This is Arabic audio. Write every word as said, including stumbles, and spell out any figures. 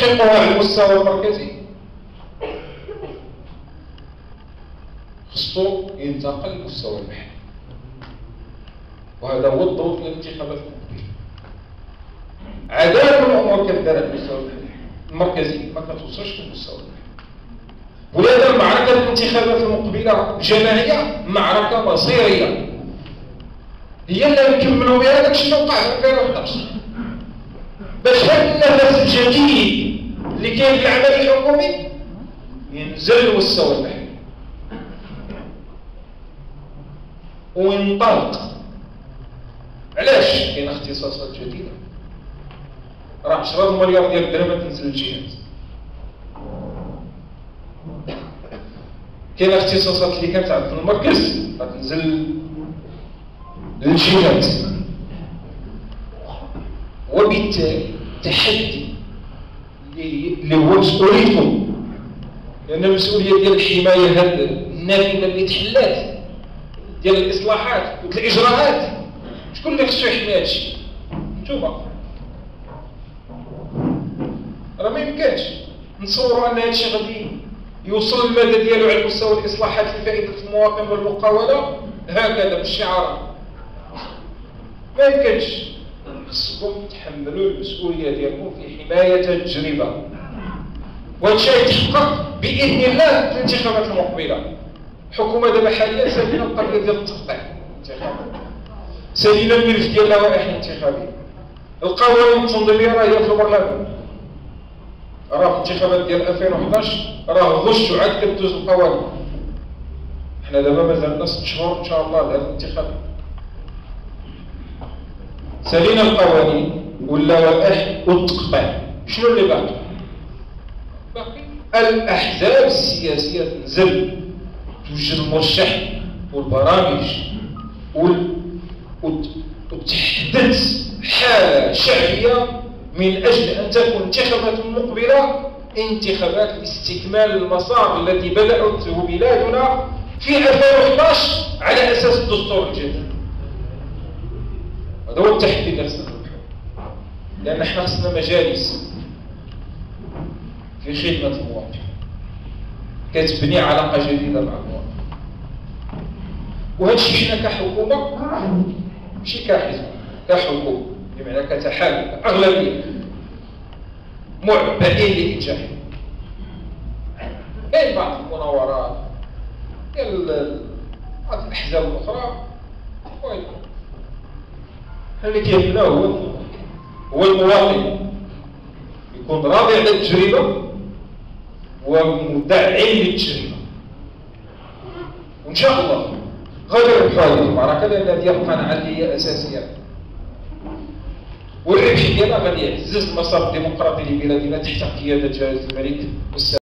نطبقوها على المستوى المركزي خصو ينتقل للمستوى المحلي، وهذا هو الدور ديال الانتخابات المقبله. عدد من الامور كدار على المستوى المركزي ما كتوصلش للمستوى المحلي، ولهذا المعركه الانتخابات المقبله الجماعيه معركه مصيريه هي اللي نكملوا بها داكشي اللي وقع في ألفين وحداش باش هذا النفس الجديد اللي كاين في العمل الحكومي ينزل للمستوى المحلي وينطلق. علاش؟ كاين اختصاصات جديده، راه عشرة مليار ديال الدرهم تنزل للجهات، كاين اختصاصات اللي كانت عند المركز غتنزل للجهات، وبالتالي تحدي اللي هو مسؤوليتكم، لان المسؤوليه ديال الحمايه هذه النافذه اللي تحلات ديال الاصلاحات والاجراءات، شكون اللي خصو يحمي هذا الشيء؟ نتوما. راه ما يمكنش نتصوروا ان هذا الشيء غادي يوصل المدى ديالو على مستوى الاصلاحات لفائده المواطن والمقاوله هكذا بالشعارات، ما يمكنش. خصكم تحملوا المسؤوليه ديالكم في حمايه التجربه، وهذا الشيء يتحقق باذن الله في الانتخابات المقبله. الحكومه دابا حاليا سالينا القضيه ديال التقطيع الانتخابات، سالينا الملف ديال اللوائح الانتخابيه، القوانين التنظيميه راه هي في البرلمان، راه في الانتخابات ديال ألفين وحداش راه غش وعاد كدوز القوانين. حنا دابا مازال لنا ست شهور ان شاء الله لهذه الانتخابات، سالينا القوانين واللوائح والتقطيع، شنو اللي باقي؟ باقي الاحزاب السياسيه تنزل توجد المرشح والبرامج وتحدث حاله شعبيه من اجل ان تكون الانتخابات المقبله انتخابات لاستكمال المسار الذي بدأته بلادنا في ألفين وحداش على اساس الدستور الجديد. هذا هو التحدي اللي خصنا نحله، لان احنا خصنا مجالس في خدمه المواطن كتبني علاقه جديده مع المواطن، وهذا الشيء حنا كحكومه ماشي كحزب، كحكومه بمعنى كتحالف اغلبيه معبئين لانجاحه. كاين بعض المناورات ديال بعض الاحزاب الاخرى، اللي كيهمنا هو هو المواطن يكون راضي على التجربه ومدعم للتجربه، وان شاء الله غادي نربحوا هذه المعركه لان هذه القناعه اللي هي اساسيه، والربح ديالها غادي يعزز المسار الديمقراطي لبلادنا تحت قياده جلاله الملك والسلام.